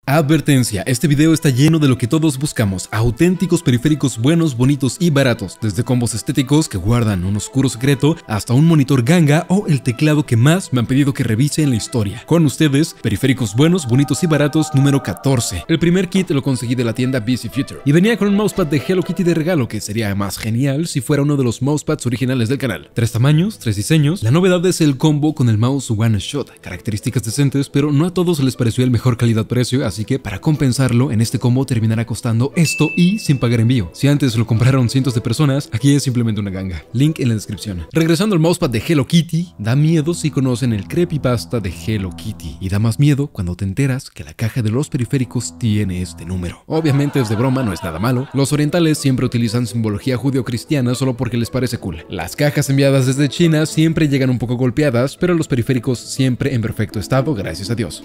Advertencia, este video está lleno de lo que todos buscamos, auténticos periféricos buenos, bonitos y baratos, desde combos estéticos que guardan un oscuro secreto, hasta un monitor ganga o el teclado que más me han pedido que revise en la historia. Con ustedes, periféricos buenos, bonitos y baratos número 14. El primer kit lo conseguí de la tienda BC Future, y venía con un mousepad de Hello Kitty de regalo que sería más genial si fuera uno de los mousepads originales del canal. 3 tamaños, 3 diseños, la novedad es el combo con el mouse One Shot, características decentes, pero no a todos les pareció el mejor calidad-precio, así que para compensarlo, en este combo terminará costando esto y sin pagar envío. Si antes lo compraron cientos de personas, aquí es simplemente una ganga. Link en la descripción. Regresando al mousepad de Hello Kitty, da miedo si conocen el creepypasta de Hello Kitty, y da más miedo cuando te enteras que la caja de los periféricos tiene este número. Obviamente es de broma, no es nada malo. Los orientales siempre utilizan simbología judío-cristiana solo porque les parece cool. Las cajas enviadas desde China siempre llegan un poco golpeadas, pero los periféricos siempre en perfecto estado, gracias a Dios.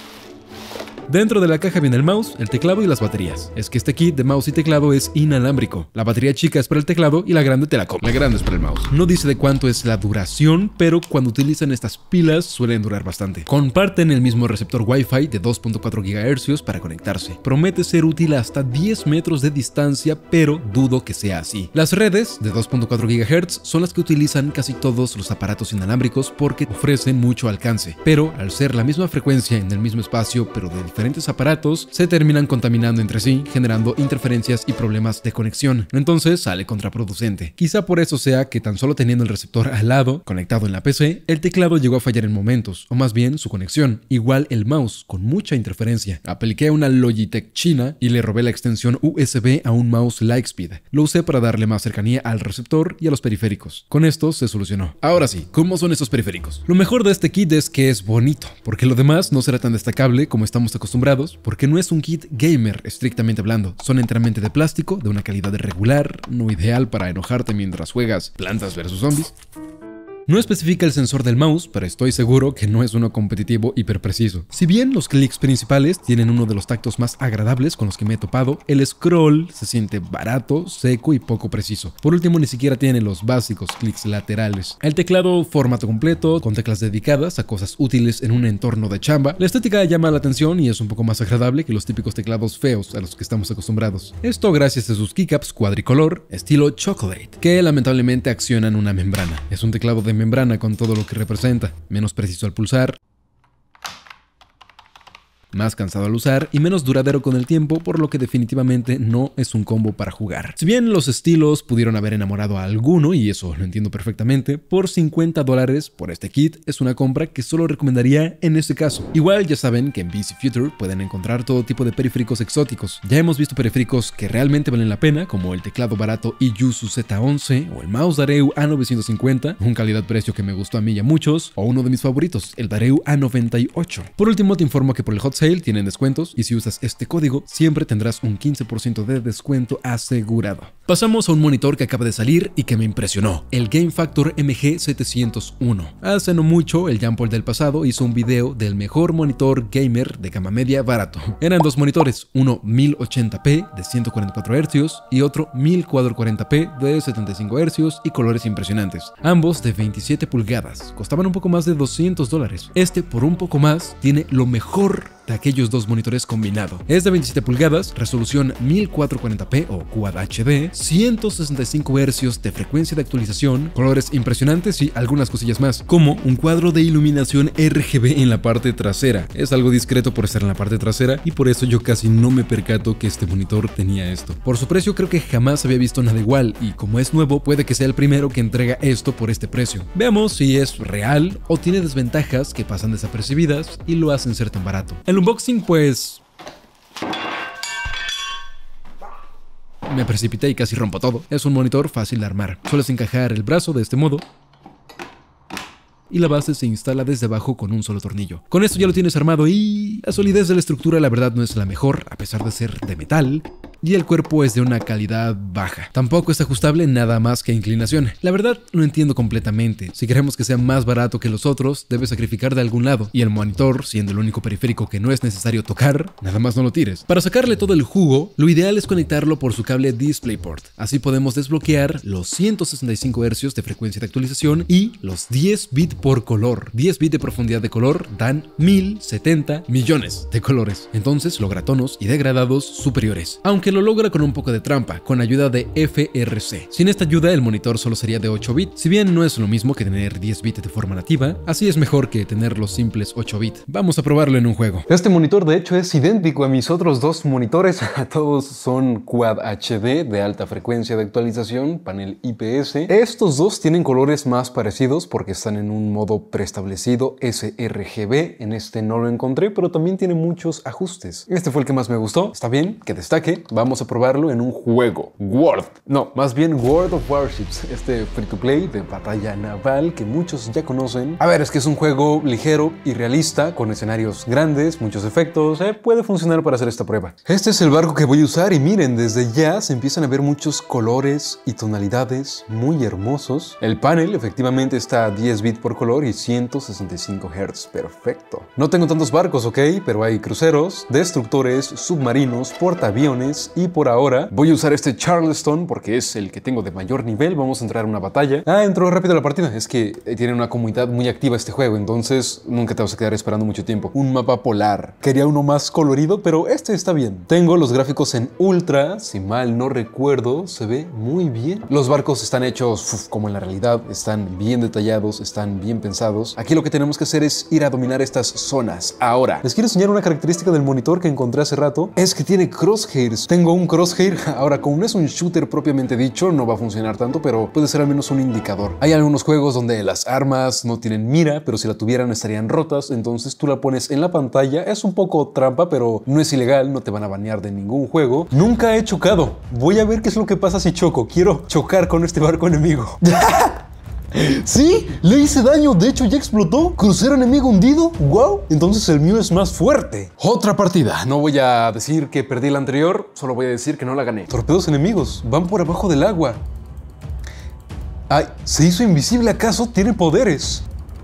Dentro de la caja viene el mouse, el teclado y las baterías. Es que este kit de mouse y teclado es inalámbrico. La batería chica es para el teclado y la grande te la compras. La grande es para el mouse. No dice de cuánto es la duración, pero cuando utilizan estas pilas suelen durar bastante. Comparten el mismo receptor Wi-Fi de 2.4 GHz para conectarse. Promete ser útil hasta 10 metros de distancia, pero dudo que sea así. Las redes de 2.4 GHz son las que utilizan casi todos los aparatos inalámbricos porque ofrecen mucho alcance. Pero al ser la misma frecuencia en el mismo espacio, pero de diferentes aparatos, se terminan contaminando entre sí, generando interferencias y problemas de conexión. Entonces sale contraproducente. Quizá por eso sea que tan solo teniendo el receptor al lado, conectado en la PC, el teclado llegó a fallar en momentos, o más bien su conexión. Igual el mouse, con mucha interferencia. Apliqué una Logitech china y le robé la extensión USB a un mouse Lightspeed. Lo usé para darle más cercanía al receptor y a los periféricos. Con esto se solucionó. Ahora sí, ¿cómo son estos periféricos? Lo mejor de este kit es que es bonito, porque lo demás no será tan destacable como estamos acostumbrados, porque no es un kit gamer estrictamente hablando. Son enteramente de plástico, de una calidad regular, no ideal para enojarte mientras juegas Plantas vs Zombies. No especifica el sensor del mouse, pero estoy seguro que no es uno competitivo hiperpreciso. Si bien los clics principales tienen uno de los tactos más agradables con los que me he topado, el scroll se siente barato, seco y poco preciso. Por último, ni siquiera tiene los básicos clics laterales. El teclado formato completo, con teclas dedicadas a cosas útiles en un entorno de chamba. La estética llama la atención y es un poco más agradable que los típicos teclados feos a los que estamos acostumbrados. Esto gracias a sus keycaps cuadricolor, estilo chocolate, que lamentablemente accionan una membrana. Es un teclado de membrana con todo lo que representa, menos preciso al pulsar, más cansado al usar y menos duradero con el tiempo, por lo que definitivamente no es un combo para jugar. Si bien los estilos pudieron haber enamorado a alguno, y eso lo entiendo perfectamente, por $50 por este kit es una compra que solo recomendaría en este caso. Igual ya saben que en BC Future pueden encontrar todo tipo de periféricos exóticos. Ya hemos visto periféricos que realmente valen la pena, como el teclado barato Iyuzu Z11 o el mouse Dareu A950, un calidad-precio que me gustó a mí y a muchos, o uno de mis favoritos, el Dareu A98. Por último, te informo que por el Hot Sale tienen descuentos y si usas este código siempre tendrás un 15% de descuento asegurado. Pasamos a un monitor que acaba de salir y que me impresionó, el Game Factor MG701. Hace no mucho, el Jampol del pasado hizo un video del mejor monitor gamer de gama media barato. Eran dos monitores, uno 1080p de 144 Hz y otro 1440p de 75 Hz y colores impresionantes. Ambos de 27 pulgadas, costaban un poco más de $200. Este por un poco más tiene lo mejor de aquellos dos monitores combinado. Es de 27 pulgadas, resolución 1440p o Quad HD, 165 Hz de frecuencia de actualización, colores impresionantes y algunas cosillas más, como un cuadro de iluminación RGB en la parte trasera. Es algo discreto por estar en la parte trasera y por eso yo casi no me percato que este monitor tenía esto. Por su precio creo que jamás había visto nada igual y como es nuevo puede que sea el primero que entrega esto por este precio. Veamos si es real o tiene desventajas que pasan desapercibidas y lo hacen ser tan barato. El unboxing pues me precipité y casi rompo todo. Es un monitor fácil de armar. Sueles encajar el brazo de este modo y la base se instala desde abajo con un solo tornillo. Con esto ya lo tienes armado y la solidez de la estructura la verdad no es la mejor, a pesar de ser de metal. y el cuerpo es de una calidad baja. Tampoco es ajustable nada más que a inclinación. La verdad, lo entiendo completamente. Si queremos que sea más barato que los otros, debes sacrificar de algún lado, y el monitor, siendo el único periférico que no es necesario tocar, nada más no lo tires. Para sacarle todo el jugo, lo ideal es conectarlo por su cable DisplayPort. Así podemos desbloquear los 165 Hz de frecuencia de actualización y los 10 bits por color. 10 bits de profundidad de color dan 1070 millones de colores. Entonces logra tonos y degradados superiores. Aunque lo logra con un poco de trampa, con ayuda de FRC. Sin esta ayuda, el monitor solo sería de 8 bits. Si bien no es lo mismo que tener 10 bits de forma nativa, así es mejor que tener los simples 8 bits. Vamos a probarlo en un juego. Este monitor de hecho es idéntico a mis otros dos monitores. Todos son Quad HD de alta frecuencia de actualización, panel IPS. Estos dos tienen colores más parecidos porque están en un modo preestablecido sRGB. En este no lo encontré, pero también tiene muchos ajustes. Este fue el que más me gustó. Está bien, que destaque. Vamos a probarlo en un juego. Más bien World of Warships. Este free to play de batalla naval que muchos ya conocen. A ver, es que es un juego ligero y realista, con escenarios grandes, muchos efectos. Puede funcionar para hacer esta prueba. Este es el barco que voy a usar y miren, desde ya se empiezan a ver muchos colores y tonalidades muy hermosos. El panel efectivamente está a 10 bits por color y 165 Hz. Perfecto. No tengo tantos barcos, ok, pero hay cruceros, destructores, submarinos, portaaviones y por ahora voy a usar este Charleston porque es el que tengo de mayor nivel. Vamos a entrar a una batalla. Entró rápido la partida. Es que tiene una comunidad muy activa este juego, entonces nunca te vas a quedar esperando mucho tiempo. Un mapa polar. Quería uno más colorido, pero este está bien. Tengo los gráficos en ultra, si mal no recuerdo, se ve muy bien. Los barcos están hechos como en la realidad, están bien detallados, están bien pensados. Aquí lo que tenemos que hacer es ir a dominar estas zonas. Ahora, les quiero enseñar una característica del monitor que encontré hace rato, es que tiene crosshairs. Tengo un crosshair. Ahora, como no es un shooter propiamente dicho, no va a funcionar tanto, pero puede ser al menos un indicador. Hay algunos juegos donde las armas no tienen mira, pero si la tuvieran estarían rotas, entonces tú la pones en la pantalla. Es un poco trampa, pero no es ilegal, no te van a banear de ningún juego. Nunca he chocado. Voy a ver qué es lo que pasa si choco. Quiero chocar con este barco enemigo. Sí, le hice daño, de hecho ya explotó. Crucero enemigo hundido, wow. Entonces el mío es más fuerte. Otra partida, no voy a decir que perdí la anterior, solo voy a decir que no la gané. Torpedos enemigos, van por abajo del agua. Ay, ¿se hizo invisible acaso? Tiene poderes.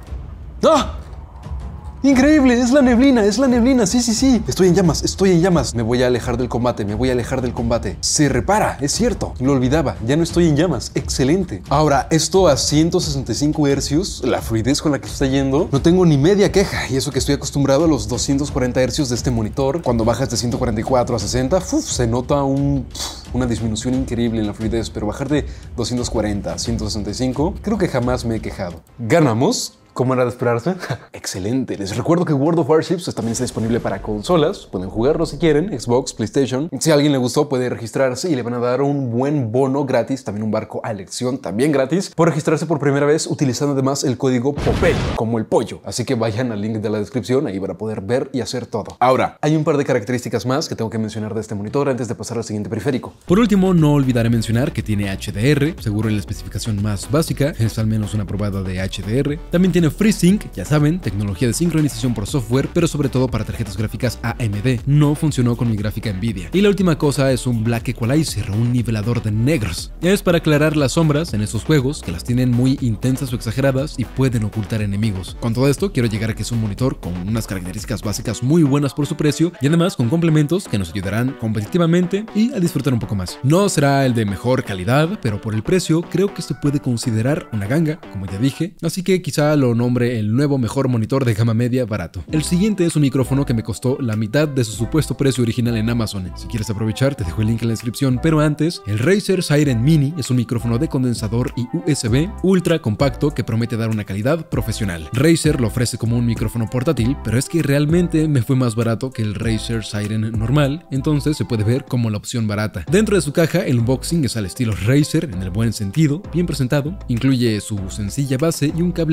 ¡Ah! Increíble, es la neblina, sí. Estoy en llamas. Me voy a alejar del combate, Se repara, es cierto. Lo olvidaba, ya no estoy en llamas. Excelente. Ahora, esto a 165 Hz, la fluidez con la que está yendo, no tengo ni media queja. Y eso que estoy acostumbrado a los 240 Hz de este monitor. Cuando bajas de 144 a 60, se nota una disminución increíble en la fluidez. Pero bajar de 240 a 165, creo que jamás me he quejado. Ganamos. ¿Cómo era de esperarse? Excelente. Les recuerdo que World of Warships también está disponible para consolas. Pueden jugarlo si quieren, Xbox, PlayStation. Si a alguien le gustó, puede registrarse y le van a dar un buen bono gratis, también un barco a elección, también gratis, por registrarse por primera vez utilizando además el código POPEL, como el pollo. Así que vayan al link de la descripción, ahí van a poder ver y hacer todo. Ahora, hay un par de características más que tengo que mencionar de este monitor antes de pasar al siguiente periférico. Por último, no olvidaré mencionar que tiene HDR, seguro en la especificación más básica, es al menos una probada de HDR. También tiene FreeSync, ya saben, tecnología de sincronización por software, pero sobre todo para tarjetas gráficas AMD. No funcionó con mi gráfica Nvidia. Y la última cosa es un Black Equalizer, un nivelador de negros. Es para aclarar las sombras en estos juegos que las tienen muy intensas o exageradas y pueden ocultar enemigos. Con todo esto, quiero llegar a que es un monitor con unas características básicas muy buenas por su precio y además con complementos que nos ayudarán competitivamente y a disfrutar un poco más. No será el de mejor calidad, pero por el precio creo que se puede considerar una ganga, como ya dije, así que quizá lo nombre el nuevo mejor monitor de gama media barato. El siguiente es un micrófono que me costó la mitad de su supuesto precio original en Amazon. Si quieres aprovechar, te dejo el link en la descripción, pero antes, el Razer Siren Mini es un micrófono de condensador y USB ultra compacto que promete dar una calidad profesional. Razer lo ofrece como un micrófono portátil, pero es que realmente me fue más barato que el Razer Siren normal, entonces se puede ver como la opción barata. Dentro de su caja, el unboxing es al estilo Razer, en el buen sentido, bien presentado, incluye su sencilla base y un cable micro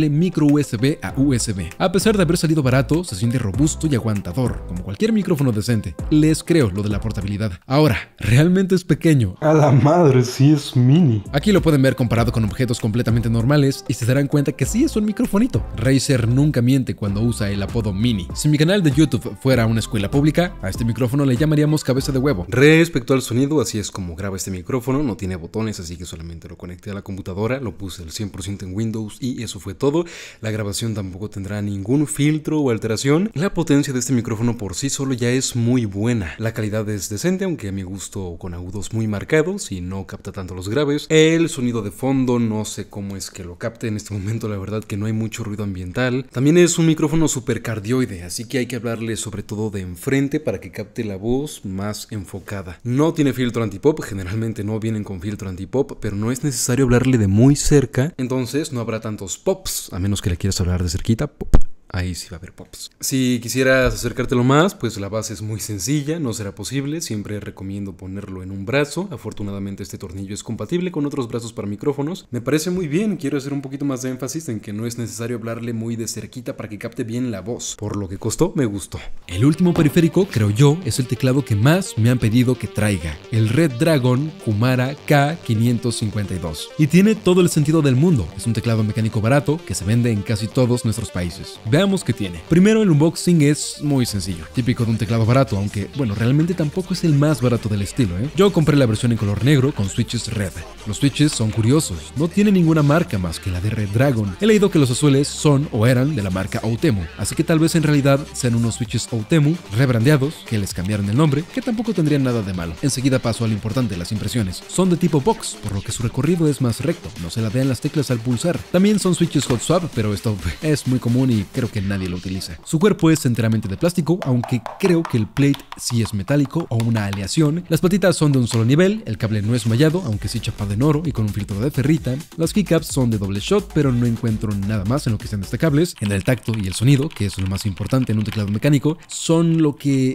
USB a USB. A pesar de haber salido barato, se siente robusto y aguantador, como cualquier micrófono decente. Les creo lo de la portabilidad. Ahora, realmente es pequeño. A la madre, sí es mini. Aquí lo pueden ver comparado con objetos completamente normales y se darán cuenta que sí es un microfonito. Razer nunca miente cuando usa el apodo mini. Si mi canal de YouTube fuera una escuela pública, a este micrófono le llamaríamos cabeza de huevo. Respecto al sonido, así es como graba este micrófono. No tiene botones, así que solamente lo conecté a la computadora, lo puse al 100% en Windows y eso fue todo. La grabación tampoco tendrá ningún filtro o alteración. La potencia de este micrófono por sí solo ya es muy buena. La calidad es decente, aunque a mi gusto con agudos muy marcados y no capta tanto los graves. El sonido de fondo no sé cómo es que lo capte en este momento, la verdad que no hay mucho ruido ambiental. También es un micrófono supercardioide, así que hay que hablarle sobre todo de enfrente para que capte la voz más enfocada. No tiene filtro antipop, generalmente no vienen con filtro antipop, pero no es necesario hablarle de muy cerca, entonces no habrá tantos pops, a menos que le quieras hablar de cerquita, pop. Ahí sí va a haber pops. Si quisieras acercártelo más, pues la base es muy sencilla, no será posible. Siempre recomiendo ponerlo en un brazo. Afortunadamente este tornillo es compatible con otros brazos para micrófonos. Me parece muy bien, quiero hacer un poquito más de énfasis en que no es necesario hablarle muy de cerquita para que capte bien la voz. Por lo que costó, me gustó. El último periférico, creo yo, es el teclado que más me han pedido que traiga. El Red Dragon Kumara K552. Y tiene todo el sentido del mundo. Es un teclado mecánico barato que se vende en casi todos nuestros países. Veamos qué tiene. Primero, el unboxing es muy sencillo, típico de un teclado barato, aunque, bueno, realmente tampoco es el más barato del estilo, ¿eh? Yo compré la versión en color negro con switches Red. Los switches son curiosos, no tienen ninguna marca más que la de Red Dragon. He leído que los azules son o eran de la marca Outemu, así que tal vez en realidad sean unos switches Outemu rebrandeados, que les cambiaron el nombre, que tampoco tendrían nada de malo. Enseguida paso a lo importante, las impresiones. Son de tipo box, por lo que su recorrido es más recto, no se ladean las teclas al pulsar. También son switches hot swap, pero esto es muy común y creo que nadie lo utiliza. Su cuerpo es enteramente de plástico, aunque creo que el plate sí es metálico o una aleación. Las patitas son de un solo nivel, el cable no es mallado, aunque sí chapado en oro y con un filtro de ferrita. Las keycaps son de doble shot, pero no encuentro nada más en lo que sean destacables. En el tacto y el sonido, que es lo más importante en un teclado mecánico, son lo que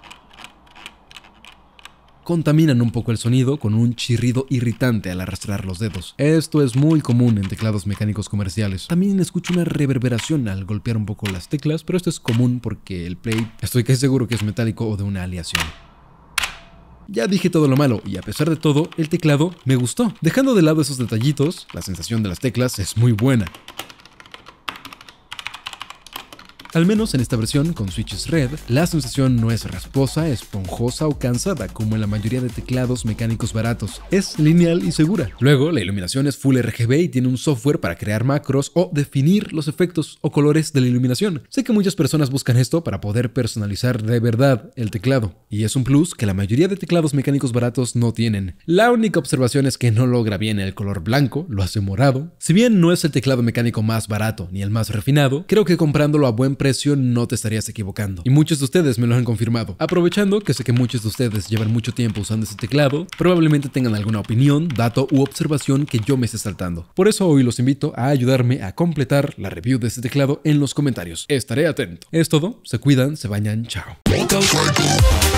contaminan un poco el sonido con un chirrido irritante al arrastrar los dedos. Esto es muy común en teclados mecánicos comerciales. También escucho una reverberación al golpear un poco las teclas, pero esto es común porque el plate estoy casi seguro que es metálico o de una aleación. Ya dije todo lo malo y a pesar de todo, el teclado me gustó. Dejando de lado esos detallitos, la sensación de las teclas es muy buena. Al menos en esta versión con switches Red, la sensación no es rasposa, esponjosa o cansada como en la mayoría de teclados mecánicos baratos. Es lineal y segura. Luego, la iluminación es Full RGB y tiene un software para crear macros o definir los efectos o colores de la iluminación. Sé que muchas personas buscan esto para poder personalizar de verdad el teclado, y es un plus que la mayoría de teclados mecánicos baratos no tienen. La única observación es que no logra bien el color blanco, lo hace morado. Si bien no es el teclado mecánico más barato ni el más refinado, creo que comprándolo a buen precio no te estarías equivocando. Y muchos de ustedes me lo han confirmado. Aprovechando que sé que muchos de ustedes llevan mucho tiempo usando este teclado, probablemente tengan alguna opinión, dato u observación que yo me esté saltando. Por eso hoy los invito a ayudarme a completar la review de este teclado en los comentarios. Estaré atento. Es todo, se cuidan, se bañan, chao.